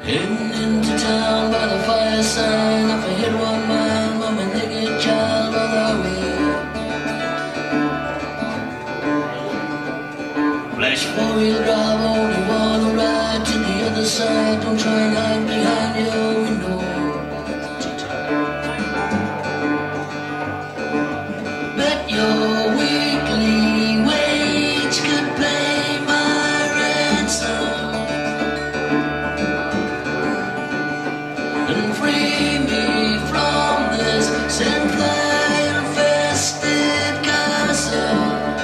Heading into town by the fire sign, off a hit one mile, mama naked child on the way. Flash 4-wheel drive, only wanna ride to the other side. Don't try and hide behind your window. Bet your weekly wage could pay my ransom and free me from this sandfly-infested castle.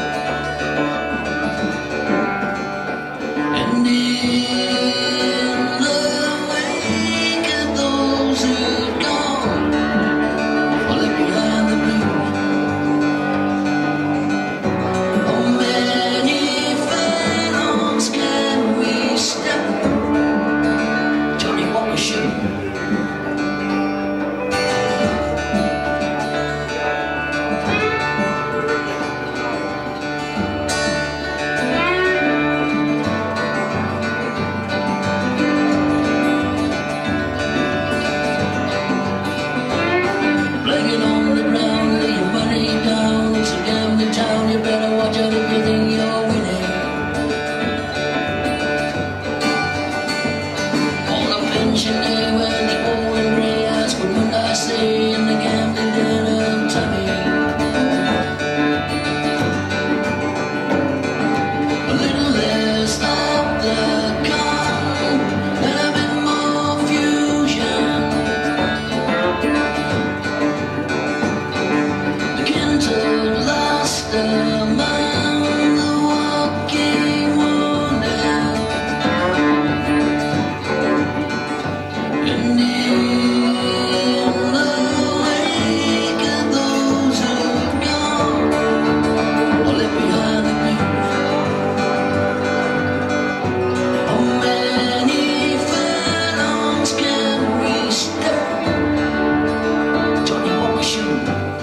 And in the wake of those who've gone, I left behind the blues. How many fathoms can we step? Johnny Walker shoot. Laying on the ground, lay your money down. It's a gambling town, you better watch out if you think you're winning. On a pensioner when the old and grey ask what would I say in the gambling den of Tommy. A little less of the calm and a bit more fusion. Begin to last among the walking wounded. And in the wake of those who've gone, I left behind the blues. How many fathoms can we step? Johnny Walker shoot.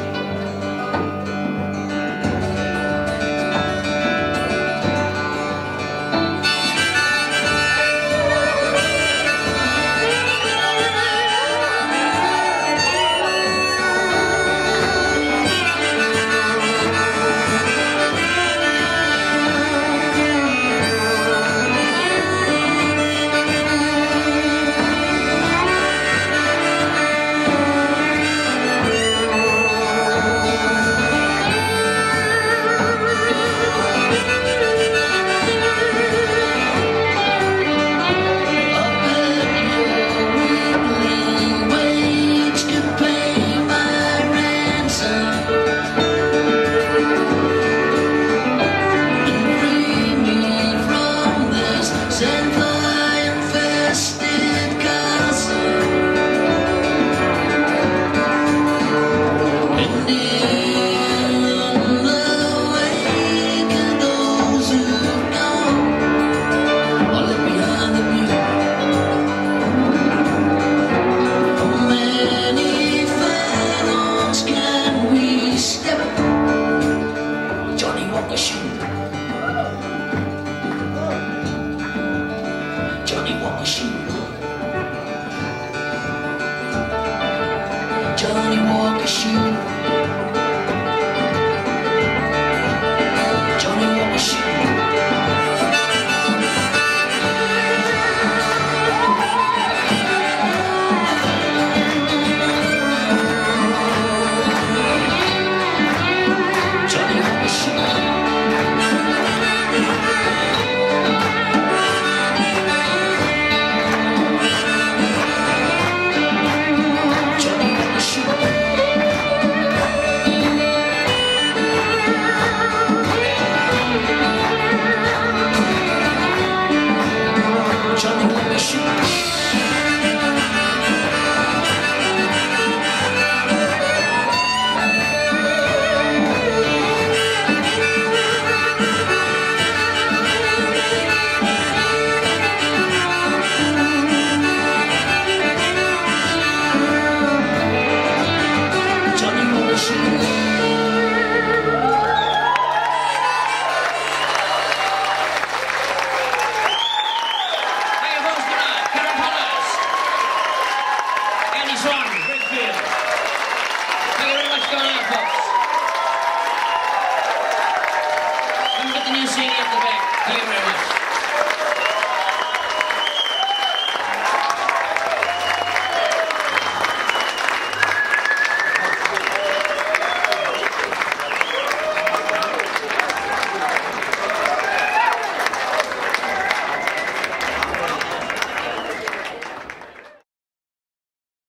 Johnny Walker shoot. Johnny Walker shoot. Johnny Walker shoot. Johnny Walker shoot. Johnny Walker shoot. what's going on, folks. Come get the new CD at the back. Thank you very much.